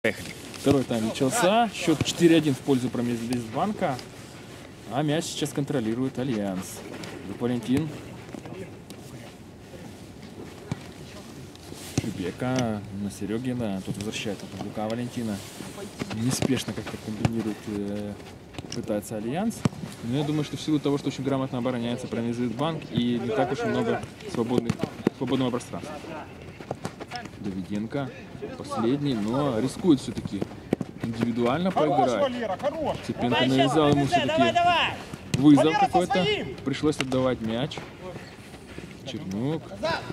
Поехали. Второй тайм начался. Счет 4-1 в пользу Проминвестбанка. А мяч сейчас контролирует Альянс. Валентин. Шибека на Серегина. Тут возвращает рука Валентина. Неспешно как-то комбинирует, пытается Альянс. Но я думаю, что в силу того, что очень грамотно обороняется Проминвестбанк и не так уж и много свободного пространства. Давиденко последний, но рискует все-таки индивидуально поиграть. Цыпенко навязал ему все-таки вызов какой-то. Пришлось отдавать мяч. Чернюк.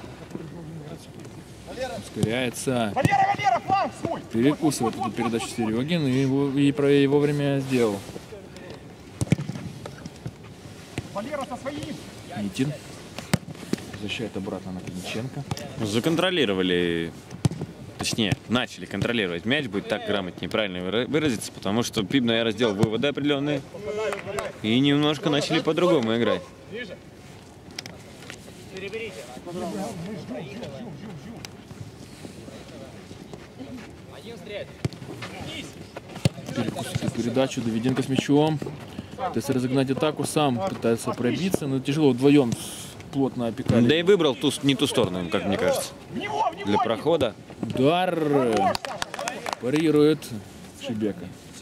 Ускоряется. Перекусывает эту передачу Серегин и вовремя сделал. Митин. Возвращает обратно на Клинченко. Законтролировали, точнее, начали контролировать мяч, будет так грамотнее правильно выразиться, потому что ПИБ, наверное, сделал выводы определенные и немножко начали по-другому играть. Перекусывает передачу, Давиденко с мячом. Пытается разогнать атаку, сам пытается пробиться, но тяжело, вдвоем плотно опекали. Да и выбрал не ту сторону, как мне кажется, для прохода. Удар парирует Шибека.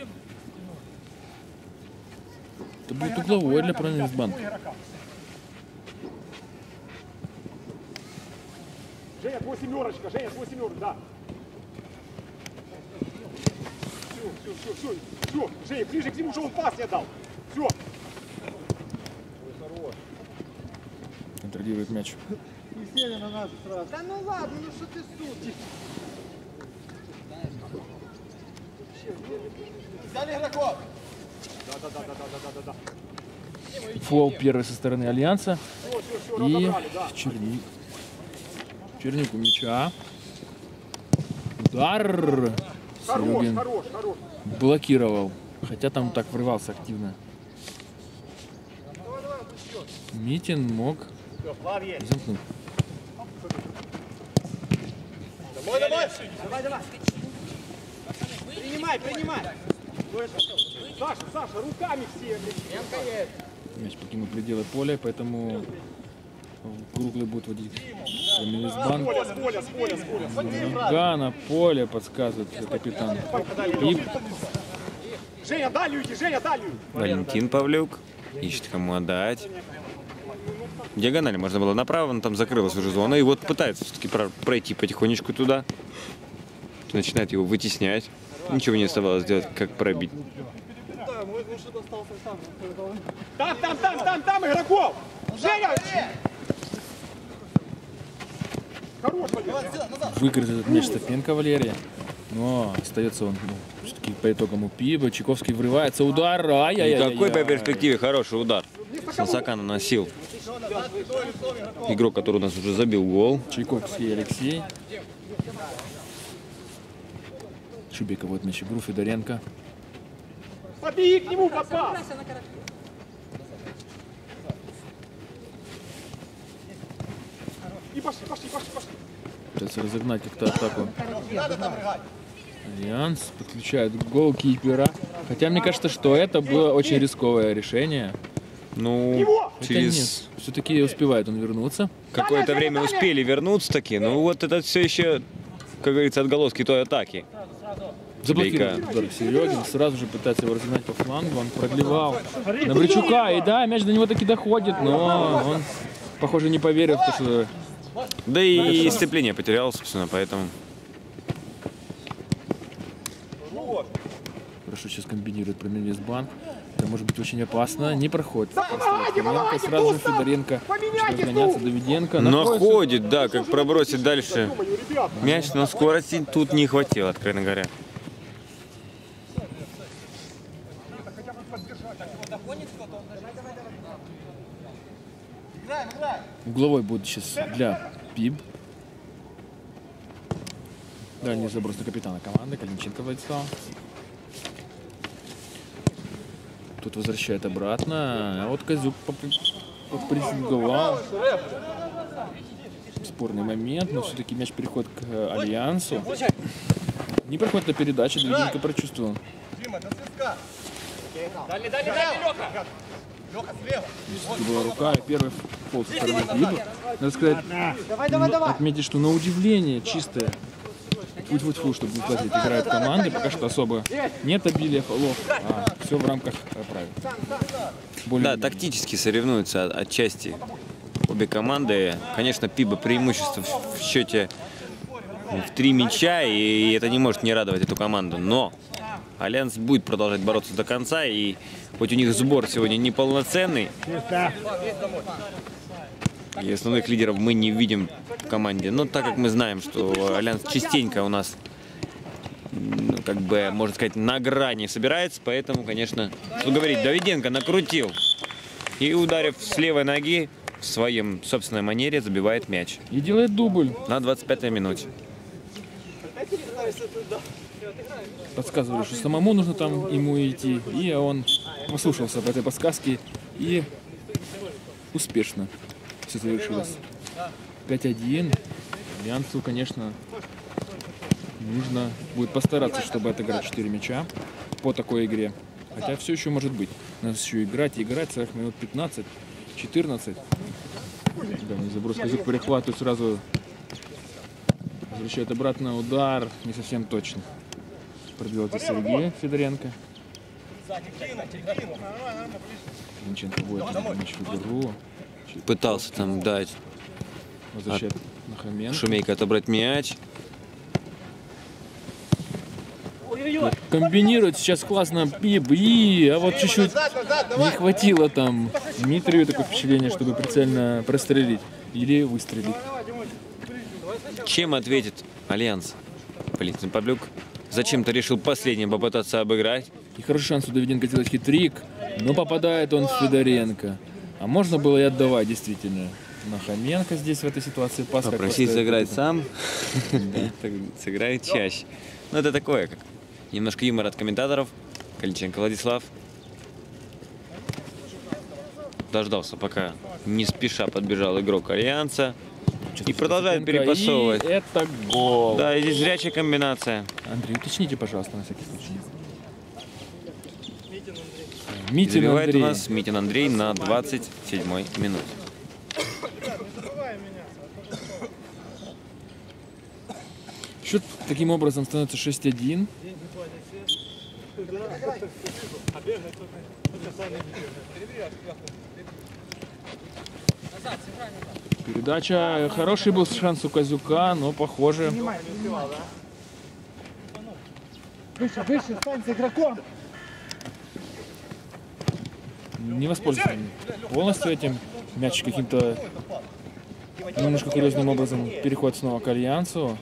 Это будет угловой для Проминвестбанка. Женя, твой семерочка, Женя, твой семерочка, да. Все, Женя, ближе к нему, что он пас не дал. Все. Контролирует мяч. Да ну ладно, ну что ты судишь? Взяли игроков! Да. Фол первый со стороны Альянса. И Черник. Черник у мяча. Удар. Серегин блокировал. Хотя там так врывался активно. Митин мог замкнуть. Давай. Принимай. Саша, руками все. Мяч покинул пределы поля, поэтому круглый будет водить Проминвестбанк. Нога на поле, подсказывает капитан. И Женя, далью иди, Валентин Павлюк ищет кому отдать. Диагонали можно было направо, но там закрылась уже зона. И вот пытается все-таки пройти потихонечку туда. Начинает его вытеснять. Ничего не оставалось сделать, как пробить. Там игроков! Женя! Хорош, выиграет этот мяч Цыпенко Валерия. Но остается он все-таки по итогам у ПИБа. Чайковский врывается. Удар. Какой по перспективе хороший удар. Сансака наносил. Игрок, который у нас уже забил гол. Чайковский Алексей. Шибека вот мяч игру. Федоренко. Побеги к нему, попал! И пошли. Пытается разогнать как-то атаку. Альянс подключает голкипера. Хотя мне кажется, что это было очень рисковое решение. Ну, через все-таки успевает он вернуться. какое-то время успели вернуться таки. Ну вот это все еще, как говорится, отголоски той атаки. Заблокирует удар Серегин. Сразу же пытается его разогнать по флангу. Он продлевал на Бричука. И да, мяч до него таки доходит. Но он, похоже, не поверил, что... Да и сцепление потерял, собственно, поэтому. Хорошо сейчас комбинирует Проминвестбанк. Это может быть очень опасно. Не проходит. Сразу же Федоренко. Разгоняться Давиденко. Но ходит, да, как пробросить дальше мяч, но скорости тут не хватило, откровенно говоря. Угловой будет сейчас для ПИБ. Дальний заброс на капитана команды. Калинченко Владислав. Тут возвращает обратно. А вот Козюк попрессинговал. Спорный момент, но все-таки мяч переходит к Альянсу. Не проходит на передаче, Давиденко прочувствовал. Это была рука, и первый фол со стороны Филиппа. Надо сказать, отметить, что на удивление чистое. Фу-фу-фу, чтобы не платить, играют команды, пока что особо нет обилия фолов, а все в рамках правил. Да, тактически соревнуются отчасти обе команды. Конечно, Пиба преимущество в счете в 3 мяча, и это не может не радовать эту команду. Но Альянс будет продолжать бороться до конца, и хоть у них сбор сегодня неполноценный, и основных лидеров мы не видим в команде. Но так как мы знаем, что Альянс частенько у нас, ну, как бы, можно сказать, на грани собирается, поэтому, конечно, что говорить, Давиденко накрутил и, ударив с левой ноги, в своем собственной манере забивает мяч. И делает дубль. На 25-й минуте. Подсказывали, что самому нужно там ему идти, и он послушался по этой подсказке, и успешно все завершилось. 5-1. Альянсу, конечно, нужно будет постараться, чтобы отыграть 4 мяча по такой игре. Хотя все еще может быть. Надо еще играть и играть, целых минут 15-14. Да, не заброс Казюк перехватывает сразу. Возвращает обратно удар. Не совсем точно. Пробил это Сергей Федоренко. Линченко будет мяч в игру. Пытался там дать Возвращает на Хоменко. Шумейко отобрать мяч. Комбинирует сейчас классно Пиб. А вот чуть-чуть не хватило там Дмитрию такое впечатление, чтобы прицельно прострелить или выстрелить. Чем ответит Альянс? Валентин Павлюк зачем-то решил последним попытаться обыграть. И хороший шанс у Давиденко делать хитрик, но попадает он в Федоренко. А можно было и отдавать, действительно. На Хоменко здесь в этой ситуации пас. Попросить сыграть сам, сыграет чаще. Ну это такое, как немножко юмор от комментаторов. Калинченко Владислав дождался, пока не спеша подбежал игрок Альянса. И продолжает перепасовывать. И это гол. Да, и здесь зрячая комбинация. Андрей, уточните, пожалуйста, на всякий случай. Митин Забивает Андрей. у нас Митин Андрей на 27-й минуте. Счет таким образом становится 6-1. Передача. Хороший был шанс у Казюка, но похоже. Выше, стань с игроком. Не воспользовался полностью этим. Мяч каким-то немножко курьезным образом переходит снова к Альянсу.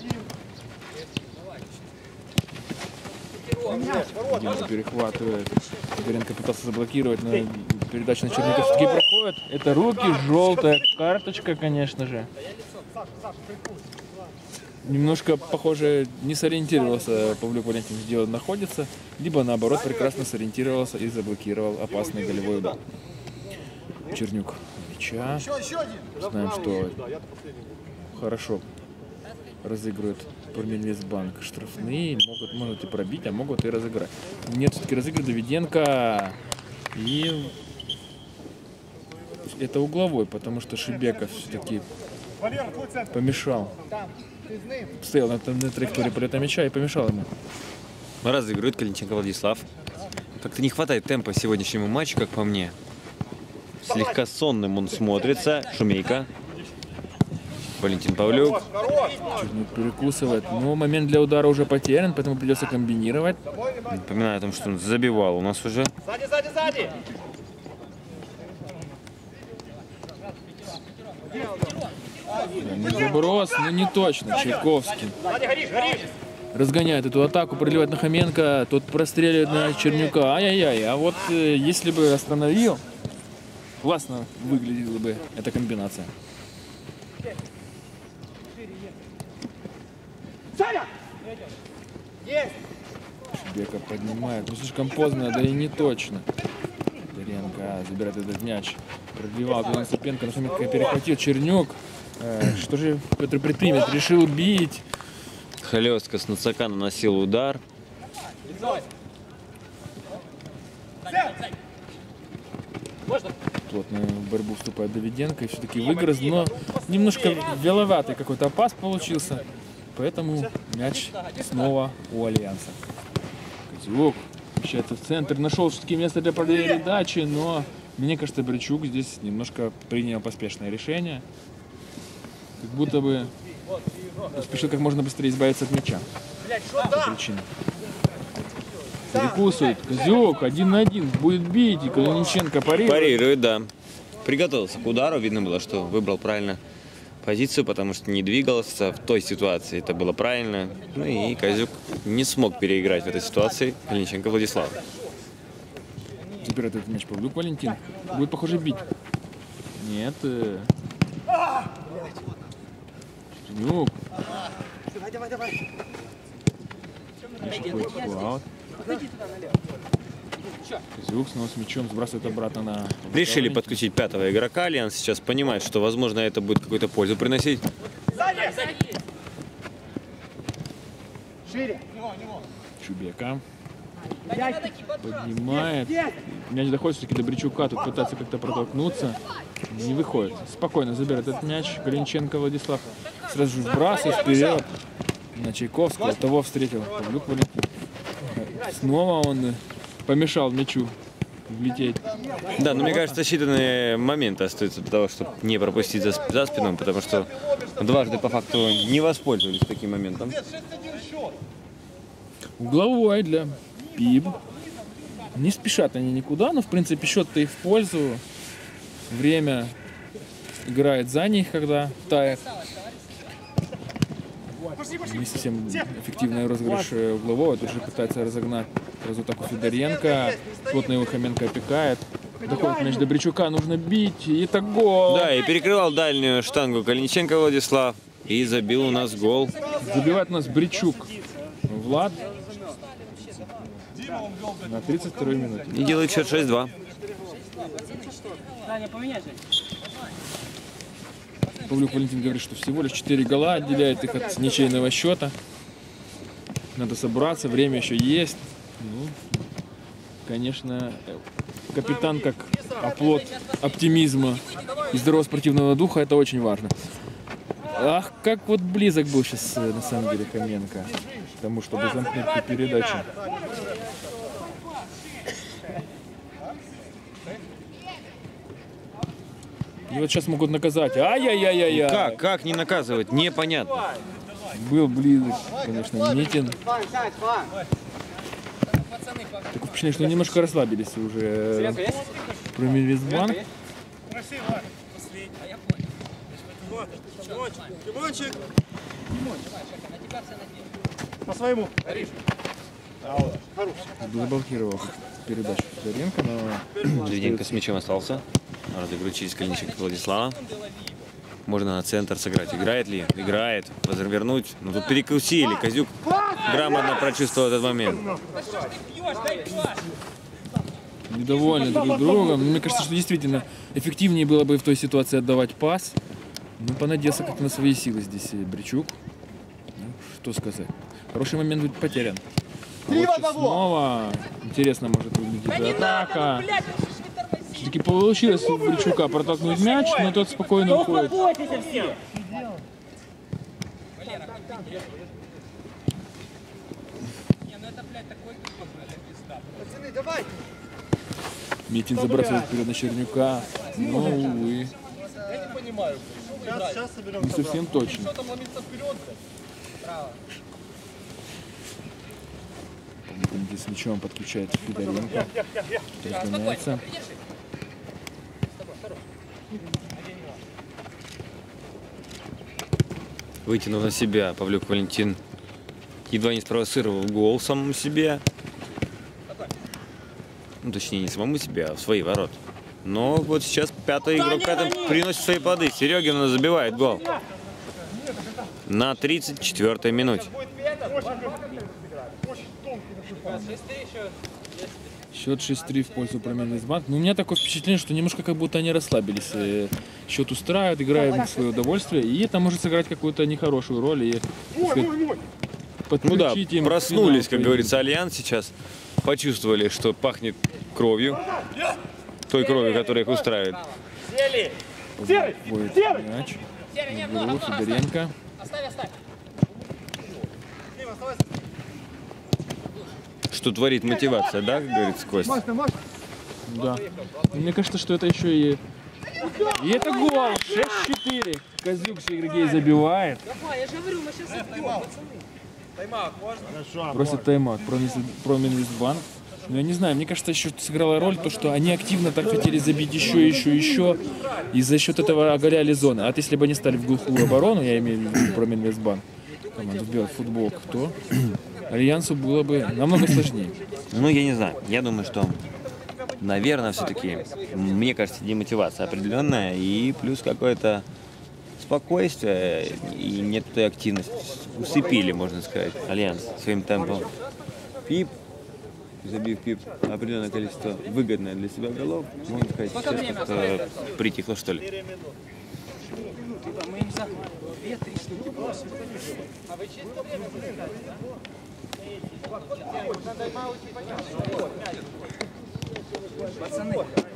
Димка перехватывает. Федоренко пытался заблокировать, но передача на Черняков все-таки проходит. Это руки, желтая карточка, конечно же. Немножко, похоже, не сориентировался Павлюк Валентин, где он находится, либо наоборот прекрасно сориентировался и заблокировал опасный голевой удар. Чернюк мяча. Знаем, что хорошо разыгрывает Проминвестбанк штрафные, могут и пробить, а могут и разыграть. Нет, все-таки разыгрывает Давиденко. И это угловой, потому что Шибеков все-таки помешал. Стоял на траектории полета мяча и помешал ему. Разыгрывает Калинченко Владислав. Как-то не хватает темпа сегодняшнему матчу, как по мне. Слегка сонным он смотрится. Шумейко. Валентин Павлюк. Чернюк перекусывает. Но момент для удара уже потерян, поэтому придется комбинировать. Напоминаю о том, что он забивал у нас уже. Сзади! Заброс, но не точно. Чайковский Сзади, горишь! разгоняет эту атаку, проливает на Хоменко, тот простреливает на Чернюка. Ай-яй-яй. А вот если бы остановил, классно выглядела бы эта комбинация. Саня! Есть! Шибеков поднимает. Ну слишком поздно, да и не точно. Федоренко забирает этот мяч. Пробивал туда Сапенко, на Хоменко перехватил Чернюк. Что же Петр предпримет? Решил бить. Хлестко с Нацака наносил удар. Плотно в борьбу вступает Давиденко и все-таки выигрыз, но немножко веловатый какой-то пас получился. Поэтому мяч снова у Альянса. Козюк вмещается в центр, нашел все-таки место для передачи, но мне кажется, Бричук здесь немножко принял поспешное решение. Как будто бы спешил как можно быстрее избавиться от мяча. По причине. Перекусывает. Козюк 1 на 1. Будет бить. И Калиниченко парирует. Парирует, да. Приготовился к удару. Видно было, что выбрал правильно позицию, потому что не двигался в той ситуации. Это было правильно. Ну и Козюк не смог переиграть в этой ситуации Калиниченко Владислав. Забирает этот мяч Павлюк Валентин. Будет, похоже, бить. Нет. Шевченюк. Давай. Аут. Козюк снова с мячом сбрасывает обратно на... Решили подключить 5-го игрока. Альянс сейчас понимает, что, возможно, это будет какую-то пользу приносить. Шире. Чубека. Поднимает. Мяч доходит все-таки до Бричука. Тут пытается как-то протолкнуться. Не выходит. Спокойно забирает этот мяч. Калиниченко Владислав сразу же вбрасывает вперед на Чайковского. Того встретил Павлюк Валентин. Снова он помешал мячу влететь. Да, но мне кажется, считанные моменты остаются для того, чтобы не пропустить за спину, потому что дважды по факту не воспользовались таким моментом. Угловой для ПИБ. Не спешат они никуда, но в принципе счет-то их в пользу. Время играет за них, когда тает. Не совсем эффективный розыгрыш углового. Тут же пытается разогнать сразу атаку Федоренко. Плотно его Хоменко опекает. Доходит мяч до Бричука, нужно бить. И это гол. Да, и перекрывал дальнюю штангу Калиниченко Владислав. И забил у нас гол. Забивает у нас Бричук Влад на 32-й минуте. И делает счет 6-2. Павлюк Валентин говорит, что всего лишь 4 гола отделяет их от ничейного счета. Надо собраться, время еще есть. Ну, конечно, капитан как оплот оптимизма и здорового спортивного духа, это очень важно. Ах, как вот близок был сейчас, на самом деле, Хоменко к тому, чтобы замкнуть эту передачу. И вот сейчас могут наказать. Ай-яй-яй-яй-яй. Как не наказывать? Непонятно. Был близок, конечно, Митин. Такое впечатление, что немножко расслабились уже Проминвестбанк. По своему. Заблокировал передачу Федоренко, но... Давиденко с мячом остался. Разыгрывает Калиниченко Владислава. Можно на центр сыграть. Играет ли? Играет. Развернуть. Но тут перекусили. Козюк грамотно прочувствовал этот момент. Недовольны друг другом. Мне кажется, что действительно эффективнее было бы в той ситуации отдавать пас. Ну, понадеялся как-то на свои силы здесь Бричук. Ну, что сказать. Хороший момент будет потерян. Вот снова интересно может выглядеть атака. Все-таки получилось у Бричука протолкнуть мяч, но тот спокойно уходит. Митин забрасывает вперед на Чернюка, но, увы, не совсем точно. С мячом подключает Федоренко, разгоняется. Вытянув на себя, Павлюк Валентин едва не спровоцировал гол самому себе. Ну, точнее, не самому себе, а в свои ворота. Но вот сейчас 5-й игрок приносит свои плоды. Серегин забивает гол. На 34-й минуте. Счет 6-3 в пользу Проминвестбанк. Но у меня такое впечатление, что немножко как будто они расслабились. Счет устраивают, играют в свое удовольствие. И это может сыграть какую-то нехорошую роль. И, сказать, Ну да, подключить им проснулись, финал как говорится, Альянс сейчас. Почувствовали, что пахнет кровью. Той кровью, которая их устраивает. Вводит мяч. Берут Сидоренко. Что творит мотивация, да, как говорится, Костя? Да. Мне кажется, что это еще и... И это гол! 6-4. Козюк Сергей забивает. Я же говорю, мы сейчас отбьем, пацаны. Просит тайм-аут. Проминвестбанк. Ну, я не знаю, мне кажется, еще сыграла роль то, что они активно так хотели забить еще. И за счет этого оголяли зоны. А вот если бы они стали в глухую оборону, я имею в виду Проминвестбанк, команду сделать футбол, то Альянсу было бы намного сложнее. Ну, я не знаю. Я думаю, что, наверное, все-таки, мне кажется, демотивация определенная и плюс какое-то спокойствие и нет той активности. Усыпили, можно сказать, Альянс своим темпом. Пип, забив Пип определенное количество выгодное для себя голов, можно сказать, сейчас как-то притихло, что ли. Мы им за 2-3 штуки бросим. Пацаны,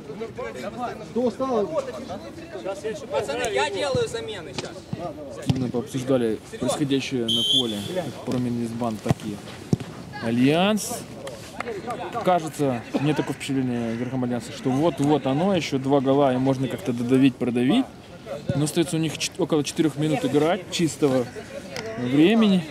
пацаны, я делаю замены сейчас. Активно пообсуждали происходящее на поле, как Проминвестбанк, так и Альянс. Кажется, мне такое впечатление игрокам Альянса, что вот-вот оно, еще 2 гола, и можно как-то додавить, продавить. Но остается у них около 4 минут играть, чистого времени.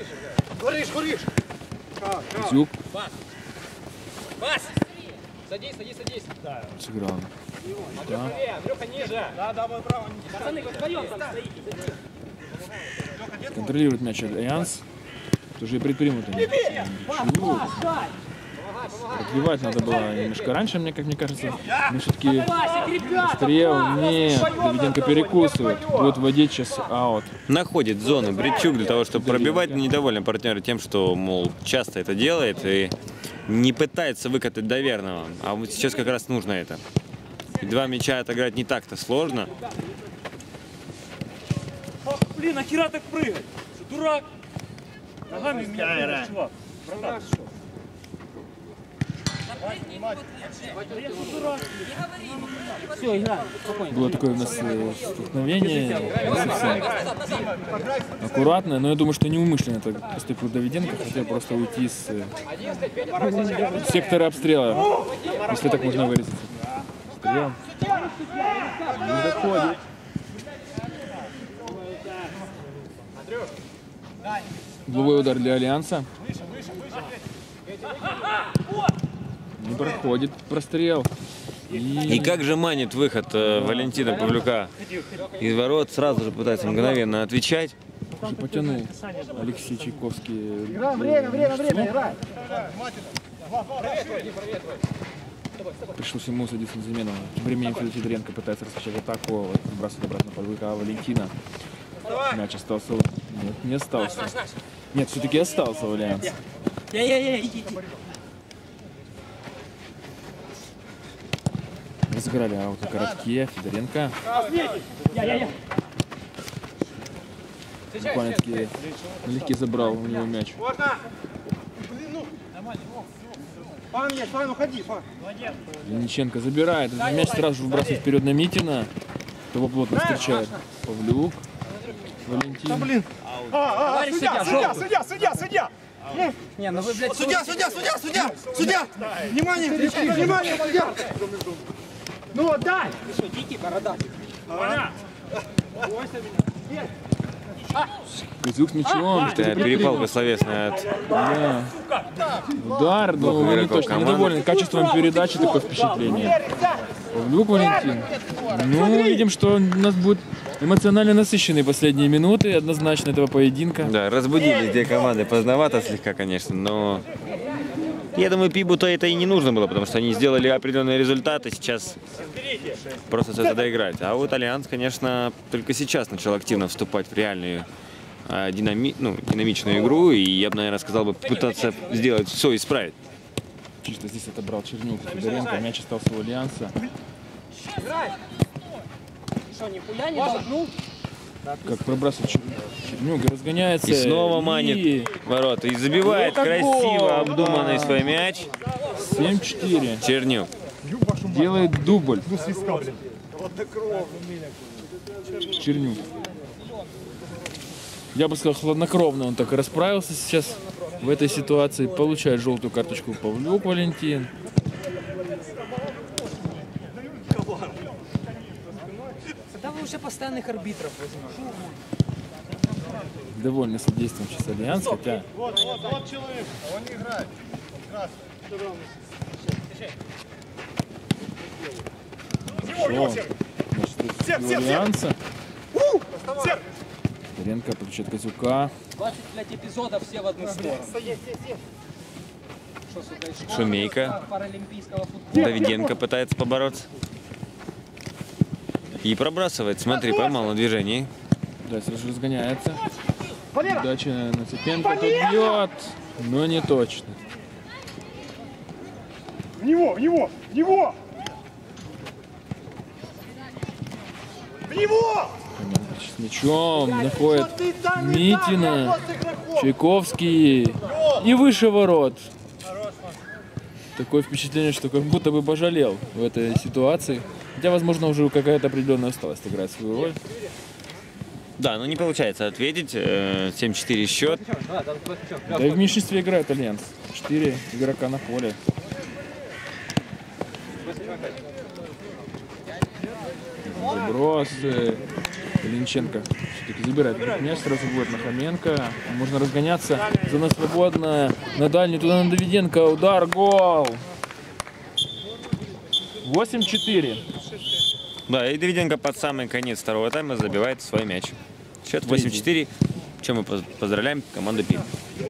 Зюк Пас! Садись. сыграл. Да. Андрюха, ниже. Да, мой право. Пацаны, вы вдвоем там стоите. Контролирует мяч Альянс. Тоже и предпринято. Отбивать надо было немножко раньше, как мне кажется. Но все-таки стрел не Давиденко перекусывает. Будет вводить сейчас аут. Находит зону Бритчук для того, чтобы пробивать, но недоволен партнер тем, что, мол, часто это делает и не пытается выкатать до верного. А вот сейчас как раз нужно это. И 2 мяча отыграть не так-то сложно. Блин, нахера так прыгать? Что, дурак? Ногами меня прыгаешь, чувак. Братан, что? Все, играем. Спокойно. Было такое у нас столкновение. Не совсем аккуратное, но я думаю, что неумышленно так поступил Давиденко. Хотел просто уйти с сектора обстрела, если так можно выразиться. Стрел. Не доходит. Угловой удар для Альянса. Не проходит прострел. И как же манит выход Валентина Павлюка из ворот, сразу же пытается мгновенно отвечать. Уже потянул Алексей Чайковский. Время, играй. Пришлось ему садиться на замену. Тем временем Федоренко пытается раскачать атаку, выбрасывает обратно Павлюка Валентина. Мяч остался. Нет, не остался. Нет, все-таки остался у Альянса. Иди. Разыграли аут на коротке. Федоренко. Буквально-таки налегке забрал у него мяч. Фан, уходи, Фан. Винниченко забирает. Мяч сразу же выбрасывает вперед на Митина. Того плотно встречает Павлюк. Валентин. Блин. Судья. Не, ну вы, блядь, Судья! Внимание, судья! Ну, дай! Ты что, дикий бородатый? Козюк с мячом. Перепалка словесная от Да. Удар, но не игроков точно. команды. Недоволен качеством передачи, такое впечатление. Павлюк Валентин. Ну, видим, что у нас будет эмоционально насыщенные последние минуты однозначно этого поединка. Да, разбудили две команды, поздновато слегка, конечно, но я думаю, Пибу-то это и не нужно было, потому что они сделали определенные результаты, сейчас просто все это доиграть. А вот Альянс, конечно, только сейчас начал активно вступать в реальную динамичную игру, и я бы, наверное, сказал бы, пытаться сделать все, исправить. Чисто здесь отобрал Чернюк Федоренко, мяч остался у Альянса. Что, нихуя не долбнул? Как пробрасывает Чернюк, разгоняется. И снова манит ворота. И забивает Это красиво гол! обдуманный свой мяч. 7-4. Чернюк. Делает дубль. Чернюк. Я бы сказал, хладнокровно он так и расправился сейчас в этой ситуации. Получает желтую карточку Павлюк Валентин. Когда вы уже постоянных арбитров возьмете? Довольно содействием сейчас Альянс, хотя... Вот человек, он не играет. Шо? Значит, у Альянса. Ренко получает Козюка. 25 эпизодов все в одну сторону. Что, сука, из школы Шумейка. паралимпийского футбола? Давиденко пытается побороться. И пробрасывает. Смотри, поймал на движении. Да, Серж разгоняется. Удача на Цепенко. Тут бьет, но не точно. В него, в него, в него! В него! С мячом находит Митина. Чайковский. И выше ворот. Такое впечатление, что как будто бы пожалел в этой ситуации. Хотя, возможно, уже какая-то определенная усталость играет свою роль. Да, но не получается ответить. 7-4 счет. Да и в меньшинстве играет Альянс. 4 игрока на поле. Заброс. Ленченко все-таки забирает мяч, сразу будет на Хоменко. Можно разгоняться. Зона свободная. На дальний, туда на Давиденко. Удар, гол. 8-4. Да, и Давиденко под самый конец второго тайма забивает свой мяч. Счет 8-4. Чем мы поздравляем команду ПИМ.